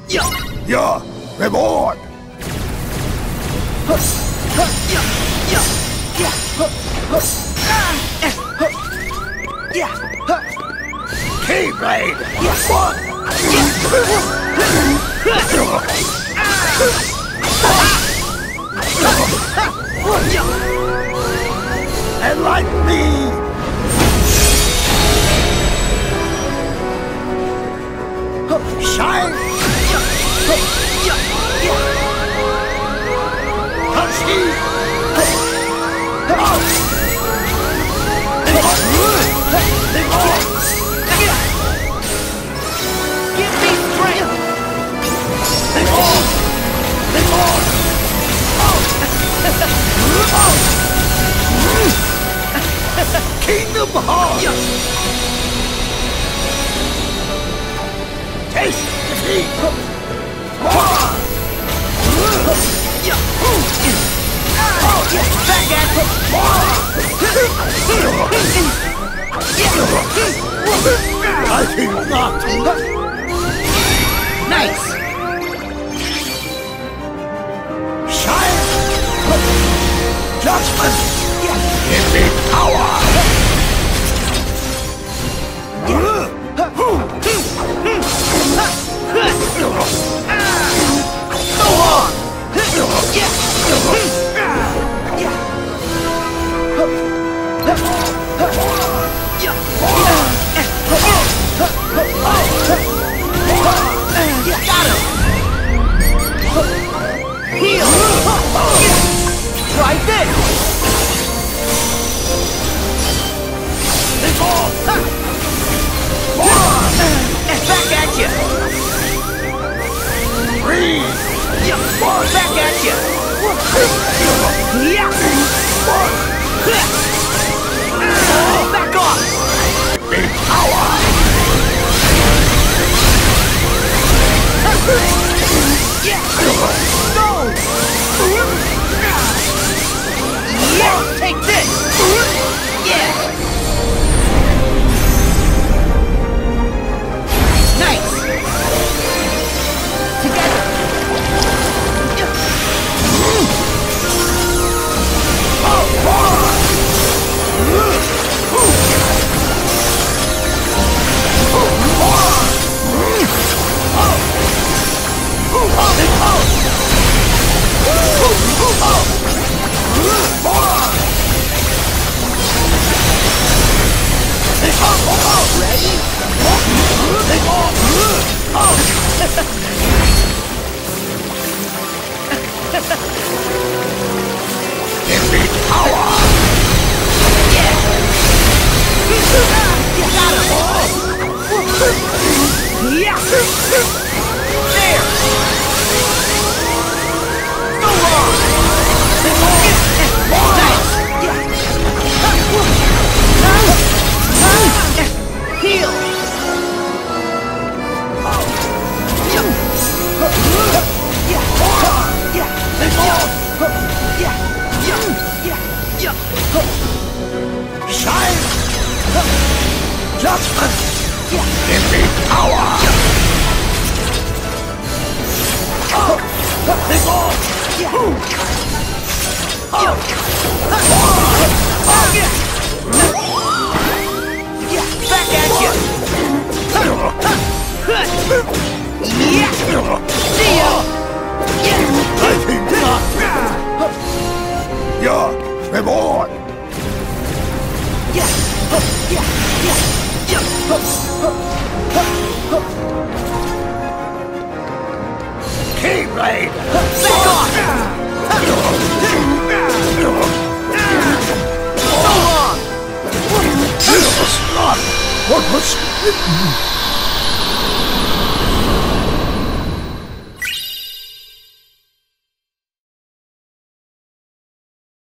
Your reward! Keyblade! Enlighten me! Shine! Touch me! Give me strength! Kingdom Hearts! Taste defeat! Back at you! I think not! Nice! Shine! Judgment! Give me power! Go on! Got him! Heal! Try this! Back at you! Breathe! Back at you! Back off! Big power! Go! Yeah! Take this! Yeah! Nice! Together! Give me power! Yeah! Got him! Yeah! There! Go on! Nice! Heal! Shine! Judgment! Give me power! Big on! Back at you! Yeah! See ya! I think not! Your reward! Keyblade! Back off! So long! This was not what was written!